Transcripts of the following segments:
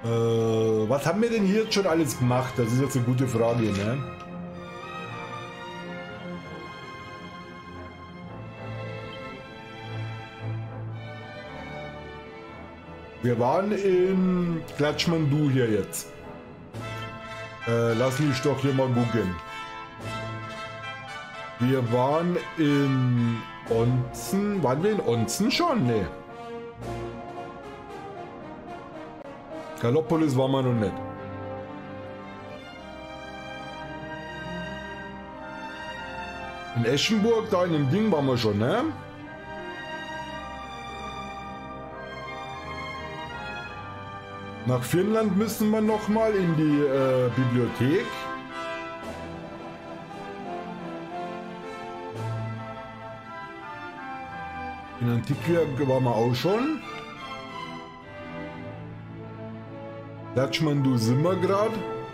Was haben wir denn hier jetzt schon alles gemacht? Das ist jetzt eine gute Frage, ne? Wir waren in Klatschmandu hier jetzt. Lass mich doch hier mal gucken. Wir waren in Onzen. Waren wir in Onzen schon? Nee. Gallopolis waren wir noch nicht. In Eschenburg, da in dem Ding waren wir schon, ne? Nach Finnland müssen wir noch mal in die Bibliothek. In Antiquia waren wir auch schon. Klatschmandu sind wir gerade.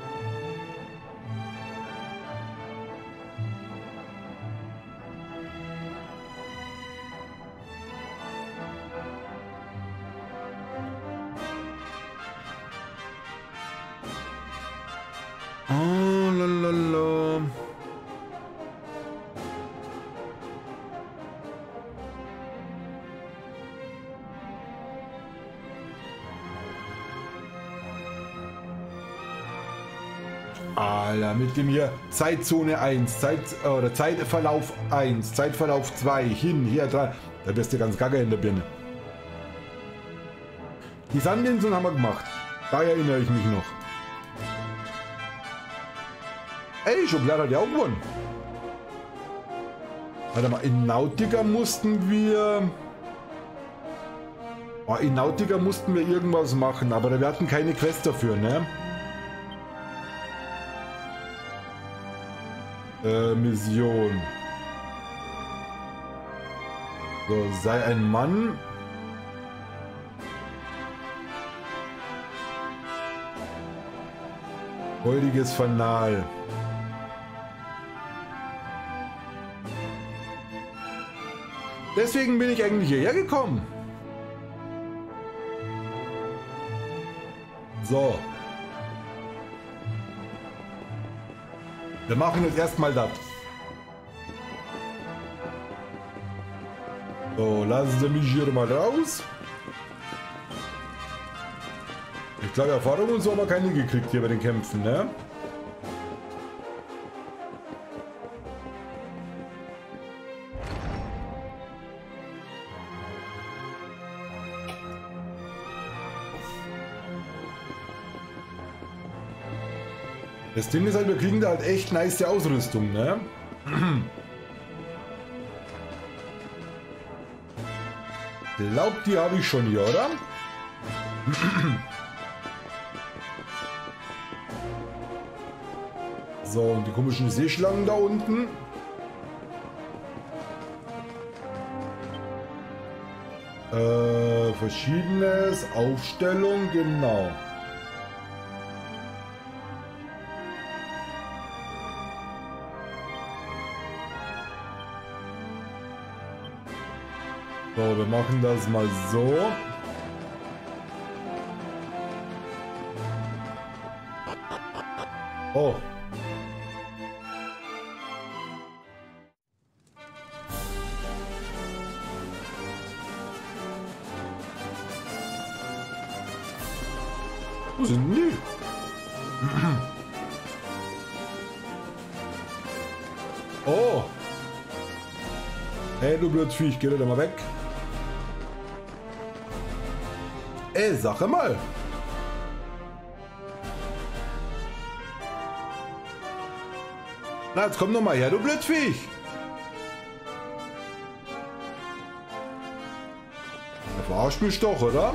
Oh, lalala. Alter, mit dem hier Zeitzone 1, Zeitverlauf 1, Zeitverlauf 2, hin, her, dran. Da bist du ganz gaga in der Birne. Die Sandinseln haben wir gemacht. Da erinnere ich mich noch. Ey, Schokolade hat ja auch gewonnen. Warte mal, in Nautica mussten wir... Oh, in Nautica mussten wir irgendwas machen, aber wir hatten keine Quest dafür, ne? Mission. So, sei ein Mann. Heutiges Fanal. Deswegen bin ich eigentlich hierher gekommen. So. Wir machen jetzt erstmal das. So, lassen Sie mich hier mal raus. Ich glaube, Erfahrung und so haben wir keine gekriegt hier bei den Kämpfen, ne? Das Ding ist halt, wir kriegen da halt echt nice Ausrüstung, ne? Glaubt, die habe ich schon hier, oder? So, und die komischen Seeschlangen da unten. Verschiedenes, Aufstellung, genau. So, wir machen das mal so. Oh. Wo sind die? Oh. Hey, du blödes Viech, geh doch mal weg. Ey, sag mal. Na, jetzt komm doch mal her, du Blödviech. Der verarscht mich doch, oder?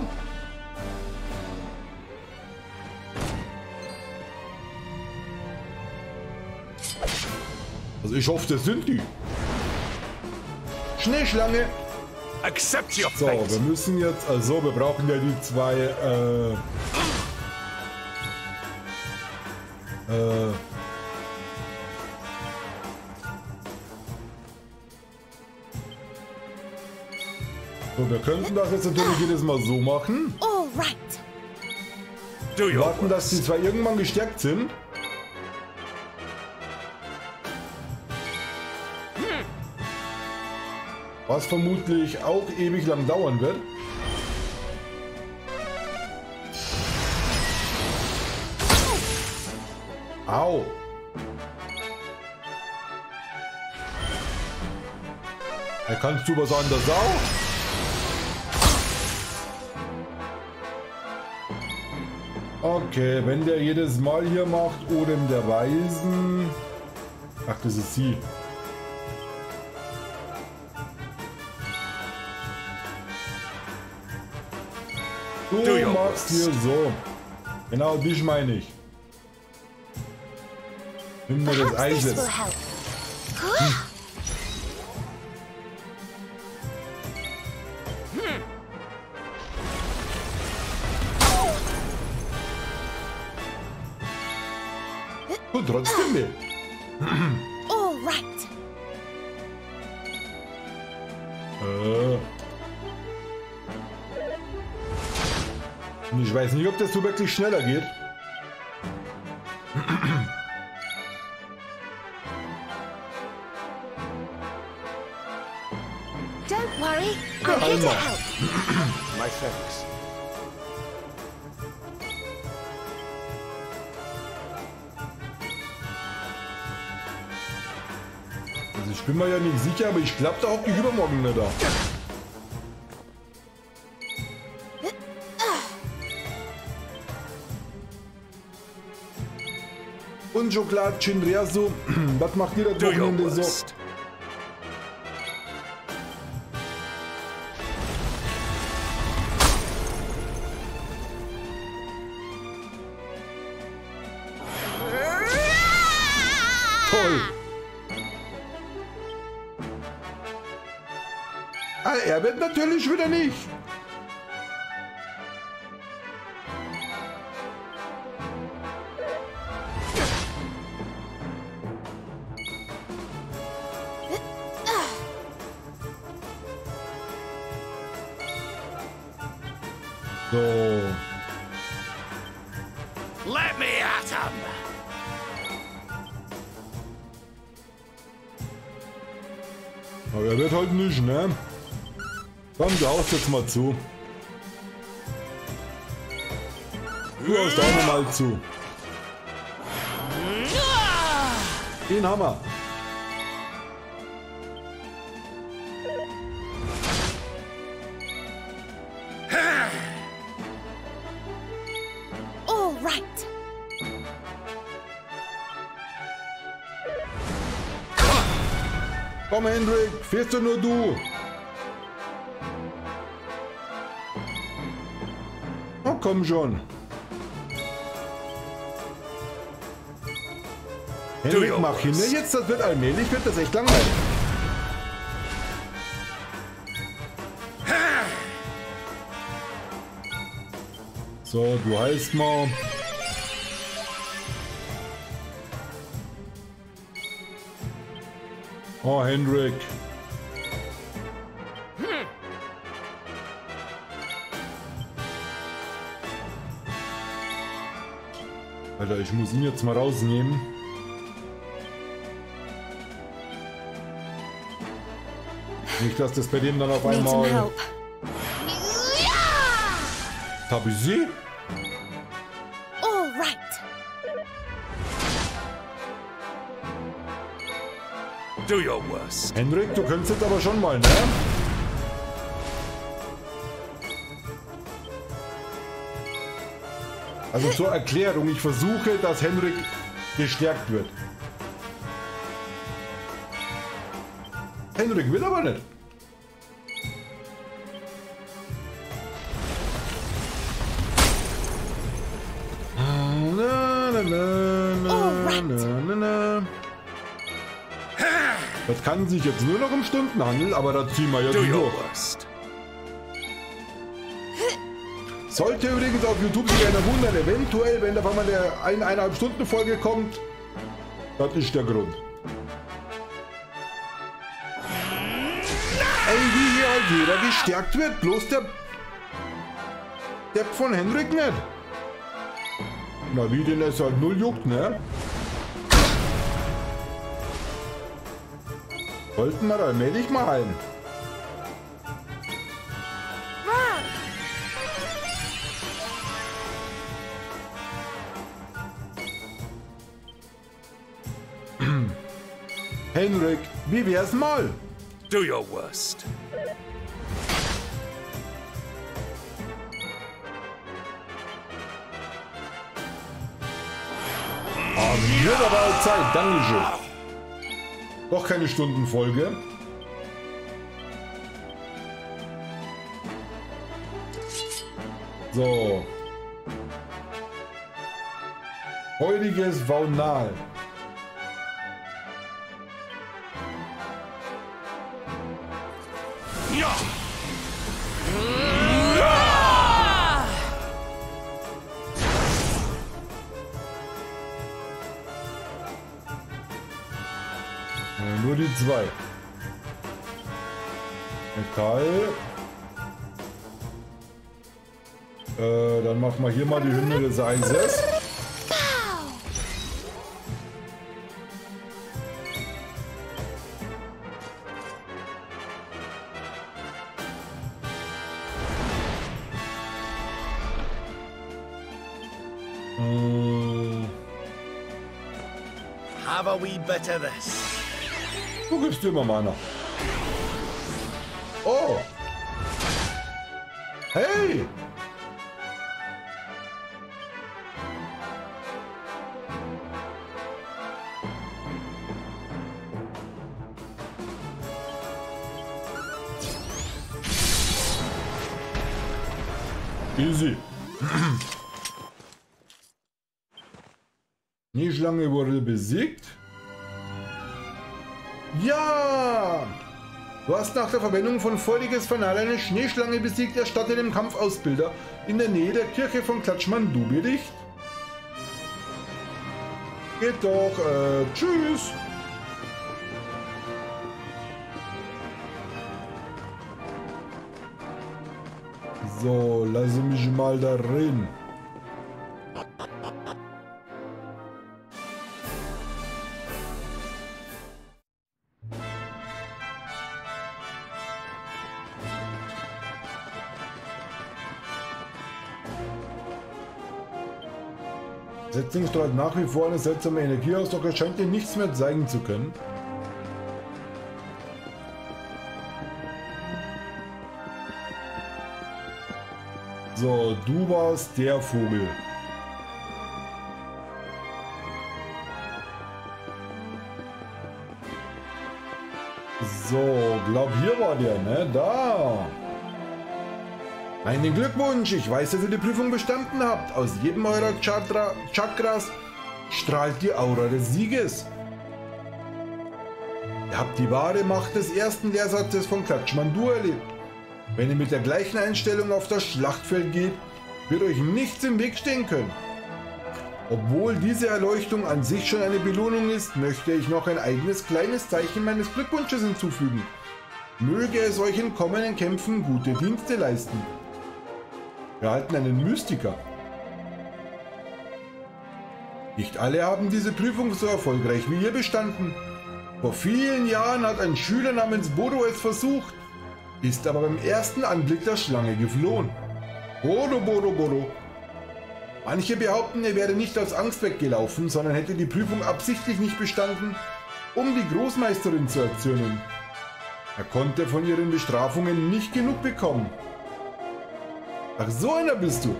Also ich hoffe, das sind die. Schneeschlange. Accept your So, fate. wir müssen jetzt, also wir brauchen ja die zwei, so, wir könnten das jetzt natürlich jedes Mal so machen. All right. Wir warten, dass die zwei irgendwann gestärkt sind. Was vermutlich auch ewig lang dauern wird. Au! Ja, kannst du was anderes auch? Okay, wenn der jedes Mal hier macht, Odem der Weisen. Ach, das ist sie. Du machst hier so. Genau, dich meine ich. Nimm mir das Eises. Und trotzdem mit. All right. Ich weiß nicht, ob das so wirklich schneller geht. Don't worry, I'm here to help. My thanks. Also ich bin mir ja nicht sicher, aber ich glaube, da hockt die übermorgen nicht da. Und Schokolade Chinreasu, was macht ihr das Wochenende so? Toll! Ah, er wird natürlich wieder nicht. So. Let me at him. Aber er wird halt nicht, ne? Komm, du haust jetzt mal zu. Du haust auch nochmal zu. Den Hammer. All right. Komm, Hendrik, fährst du nur du. Oh, komm schon. Hendrik, mach hin. Jetzt, das wird allmählich, wird das echt langweilig. So, du heißt mal. Oh, Hendrik. Alter, ich muss ihn jetzt mal rausnehmen. Nicht, dass das bei dem dann auf Need some einmal... help. Hab ich sie? All right. Do your worst. Hendrik, du könntest jetzt aber schon mal, ne? Also zur Erklärung, ich versuche, dass Hendrik gestärkt wird. Hendrik will aber nicht. Das kann sich jetzt nur noch um Stunden handeln, aber da ziehen wir jetzt Do your durch. worst. Sollte übrigens auf YouTube sich einer wundern, eventuell, wenn da mal eine 1,5 Stunden Folge kommt, das ist der Grund. Ey, wie hier halt jeder gestärkt wird, bloß der Depp von Hendrik nicht. Na, wie denn es halt null juckt, ne? Wollten wir allmählich mal heilen. Henrik, wie wär's mal? Do your worst. Wird aber Zeit, Dankeschön. Doch keine Stundenfolge. So. Heutiges Vaunal. Ja. Nur die zwei. Metall. Dann machen wir hier mal die Hymne des Eises. Have a wee bit of this. Du gibst dir mal meiner. Oh. Hey. Easy. Schneeschlange wurde besiegt. Ja! Du hast nach der Verwendung von feuriges Fanal eine Schneeschlange besiegt, erstatte dem Kampfausbilder in der Nähe der Kirche von Klatschmandu Bericht. Geht doch, tschüss! So, lasse mich mal da rein. Setzling strahlt nach wie vor eine seltsame Energie aus, doch er scheint dir nichts mehr zeigen zu können. So, du warst der Vogel. So, glaub hier war der, ne? Da! Einen Glückwunsch! Ich weiß, dass ihr die Prüfung bestanden habt. Aus jedem eurer Chakras strahlt die Aura des Sieges. Ihr habt die wahre Macht des ersten Lehrsatzes von Klatschmandu erlebt. Wenn ihr mit der gleichen Einstellung auf das Schlachtfeld geht, wird euch nichts im Weg stehen können. Obwohl diese Erleuchtung an sich schon eine Belohnung ist, möchte ich noch ein eigenes kleines Zeichen meines Glückwunsches hinzufügen. Möge es euch in kommenden Kämpfen gute Dienste leisten. Wir erhalten einen Mystiker. Nicht alle haben diese Prüfung so erfolgreich wie ihr bestanden. Vor vielen Jahren hat ein Schüler namens Bodo es versucht, ist aber beim ersten Anblick der Schlange geflohen. Bodo, Bodo, Bodo. Manche behaupten, er wäre nicht aus Angst weggelaufen, sondern hätte die Prüfung absichtlich nicht bestanden, um die Großmeisterin zu erzürnen. Er konnte von ihren Bestrafungen nicht genug bekommen. Ach, so einer bist du.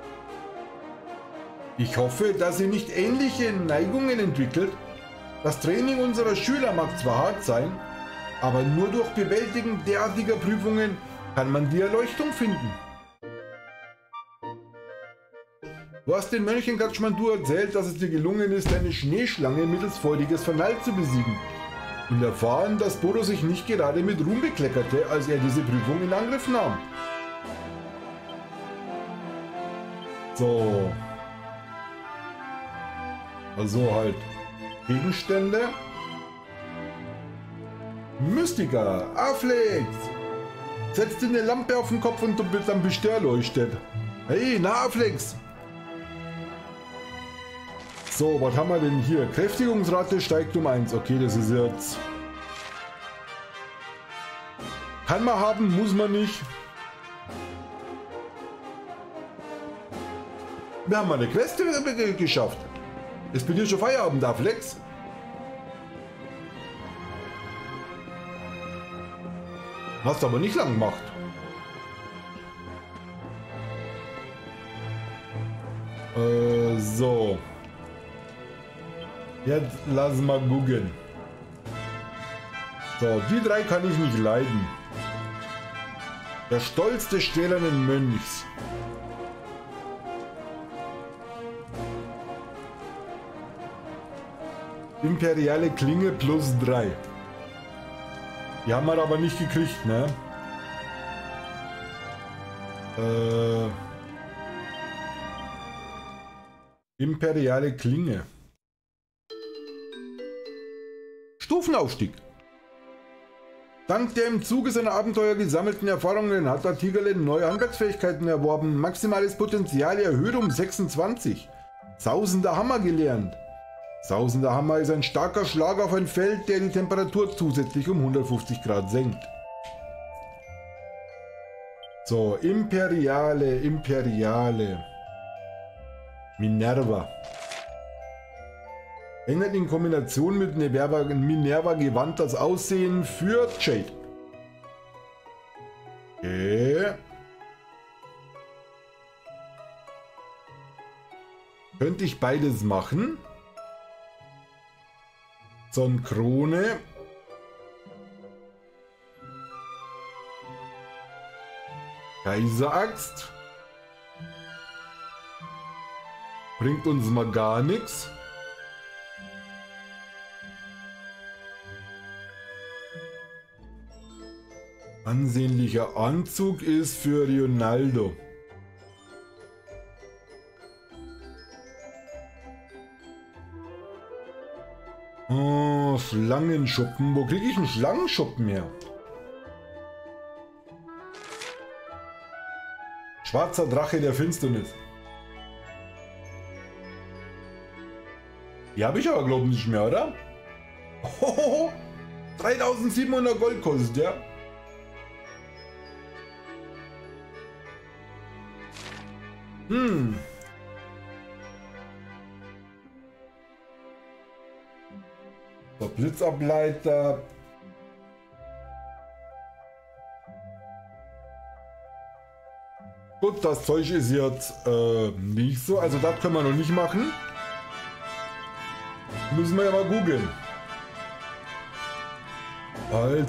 Ich hoffe, dass ihr nicht ähnliche Neigungen entwickelt. Das Training unserer Schüler mag zwar hart sein, aber nur durch Bewältigen derartiger Prüfungen kann man die Erleuchtung finden. Du hast den Mönchen Klatschmandu erzählt, dass es dir gelungen ist, eine Schneeschlange mittels feuriges Fanal zu besiegen. Und erfahren, dass Bodo sich nicht gerade mit Ruhm bekleckerte, als er diese Prüfung in Angriff nahm. So. Also halt Gegenstände. Mystiker, Afflex! Setz dir eine Lampe auf den Kopf und dann bist du erleuchtet. Hey, na Afflex! So, was haben wir denn hier? Kräftigungsrate steigt um 1. Okay, das ist jetzt... Kann man haben, muss man nicht. Wir haben eine Quest geschafft. Jetzt bin ich schon Feierabend da, Flex. Hast du aber nicht lang gemacht. So. Jetzt lass mal gucken. So, die drei kann ich nicht leiden. Der Stolz des stählernen Mönchs. Imperiale Klinge plus 3. Die haben wir aber nicht gekriegt, ne? Imperiale Klinge. Stufenaufstieg. Dank der im Zuge seiner Abenteuer gesammelten Erfahrungen hat der Tigerlen neue Handwerksfähigkeiten erworben. Maximales Potenzial erhöht um 26. Sausender Hammer gelernt. Sausender Hammer ist ein starker Schlag auf ein Feld, der die Temperatur zusätzlich um 150 Grad senkt. So, Imperiale. Minerva. Ändert in Kombination mit Minerva Gewand das Aussehen für Jade. Okay. Könnte ich beides machen? Sonnenkrone. Kaiseraxt. Bringt uns mal gar nichts. Ansehnlicher Anzug ist für Ronaldo. Oh, Schlangenschuppen. Wo kriege ich einen Schlangenschuppen her? Schwarzer Drache der Finsternis. Die habe ich aber glaube ich nicht mehr, oder? Oh, 3700 Gold kostet der. So, Blitzableiter. Gut, das Zeug ist jetzt nicht so. Also das können wir noch nicht machen. Müssen wir ja mal googeln. Halt.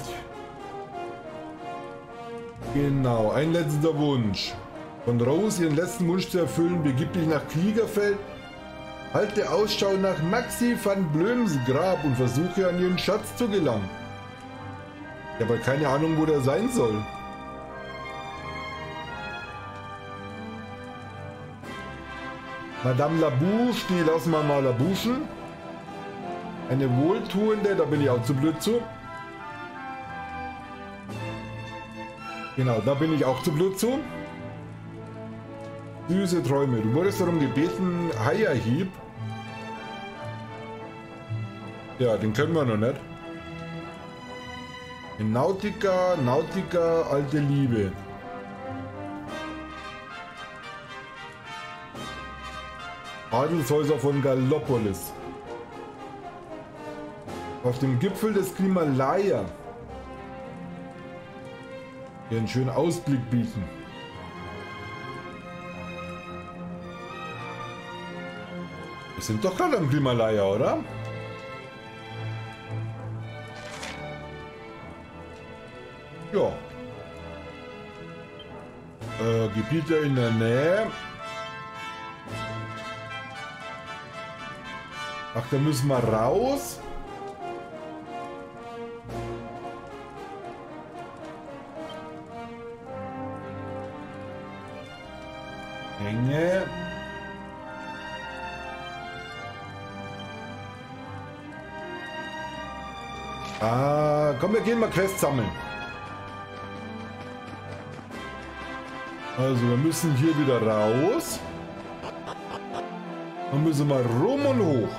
Genau, ein letzter Wunsch. Von Rose ihren letzten Wunsch zu erfüllen, begib dich nach Kriegerfeld. Halte Ausschau nach Maxi van Blöms Grab und versuche an ihren Schatz zu gelangen. Ich habe keine Ahnung, wo der sein soll. Madame Labouche, die lassen wir mal labouchen. Eine wohltuende, da bin ich auch zu blöd zu. Genau, da bin ich auch zu blöd zu. Süße Träume. Du wurdest darum gebeten, Haierhieb. Ja, den können wir noch nicht. In Nautica, alte Liebe. Adelshäuser von Gallopolis. Auf dem Gipfel des Himalaya. Hier einen schönen Ausblick bieten. Wir sind doch gerade am Himalaya, oder? Ja. Gebiete in der Nähe. Ach, da müssen wir raus. Enge. Ah, komm, wir gehen mal Quests sammeln. Also, wir müssen hier wieder raus. Dann müssen wir rum und hoch.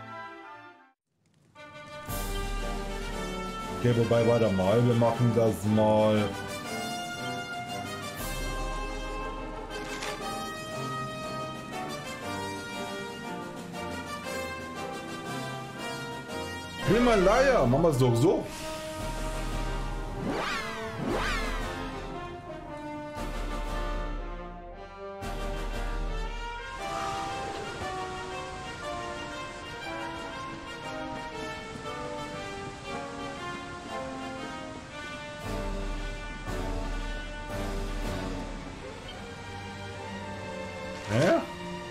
Okay, wobei, warte mal, wir machen das mal. Himalaya, machen wir es doch so. Hä?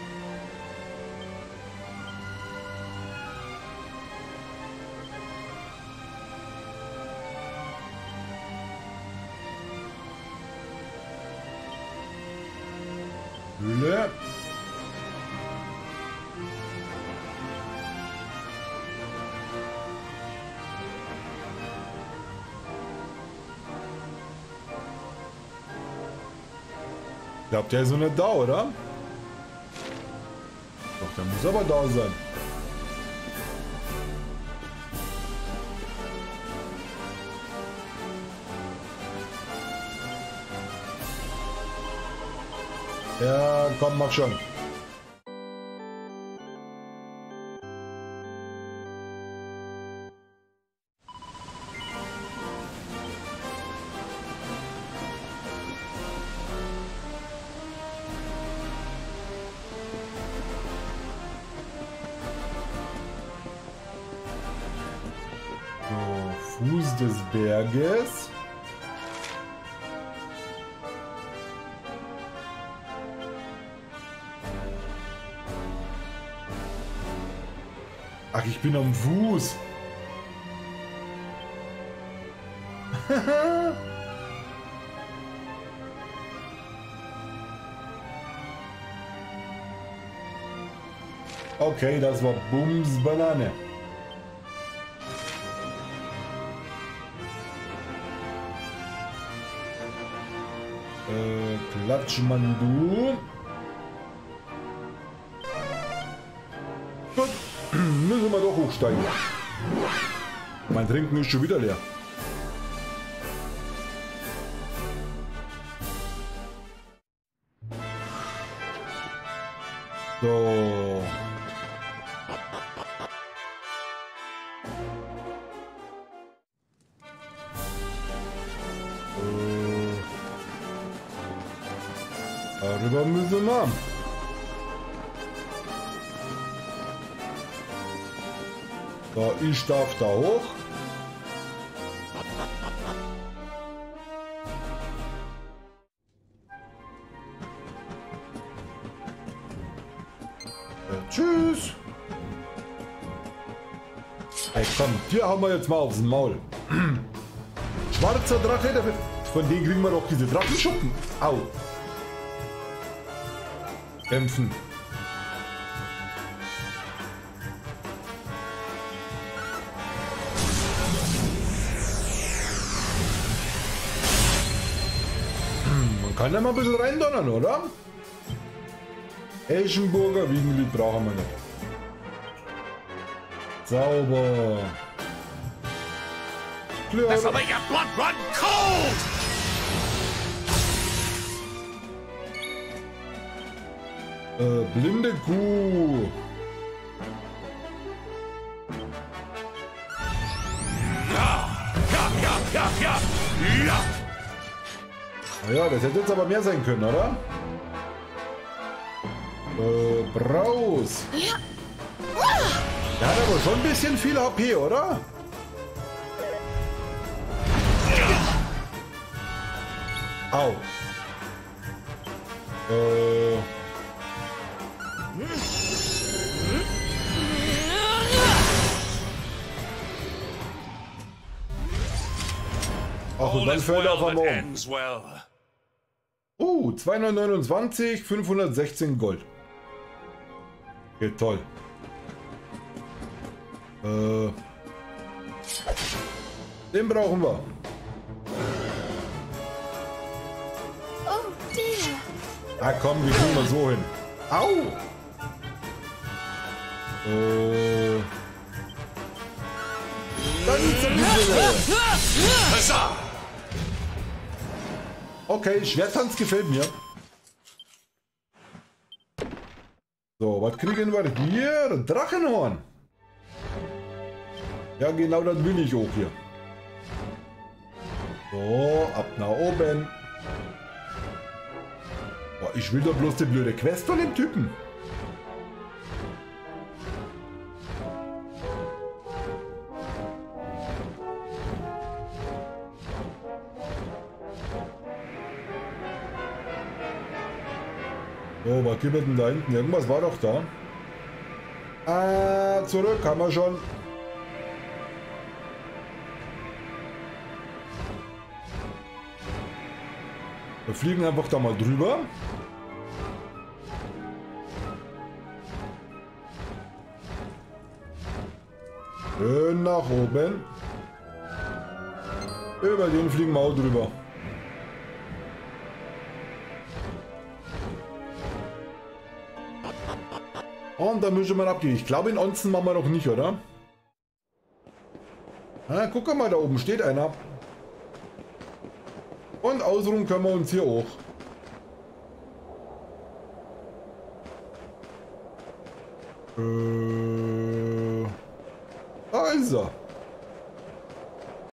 Höhle. Ich glaube, der ist noch nicht da, oder? Doch, der muss aber da sein. Ja, komm, mach schon. So, Fuß des Berges. Ach, ich bin am Fuß. Okay, das war Bums Banane. Klatschmandu. Gut, müssen wir doch hochsteigen. Mein Trinken ist schon wieder leer. So. Darüber müssen wir. So, ich darf da hoch. Tschüss. Hey, komm, dir haben wir jetzt mal aufs Maul. Schwarzer Drache, von denen kriegen wir doch diese Drachenschuppen. Au. Kämpfen. Man kann ja mal ein bisschen reindonnern, oder? Eschenburger Wiegenlied brauchen wir nicht. Sauber. This'll make your blood run cold! Blinde Kuh. Ja, das hätte jetzt aber mehr sein können, oder? Braus. Der hat aber schon ein bisschen viel HP, oder? Au. Ach, und dann fällt er auf einmal um. 229, 516 Gold. Okay, toll. Den brauchen wir. Oh dear. Ah komm, die kriegen wir so hin. Au! Dann zum Himmel. Huzzah! Okay, Schwerttanz gefällt mir. So, was kriegen wir hier? Drachenhorn. Ja, genau das will ich auch hier. So, ab nach oben. Boah, ich will doch bloß die blöde Quest von dem Typen. So, was gibt es denn da hinten? Irgendwas war doch da. Ah, zurück haben wir schon. Wir fliegen einfach da mal drüber. Schön nach oben. Über den fliegen wir auch drüber. Und dann müssen wir abgehen. Ich glaube, in Onzen machen wir noch nicht, oder? Ah, guck mal, da oben steht einer. Und ausruhen können wir uns hier auch. Da ist er.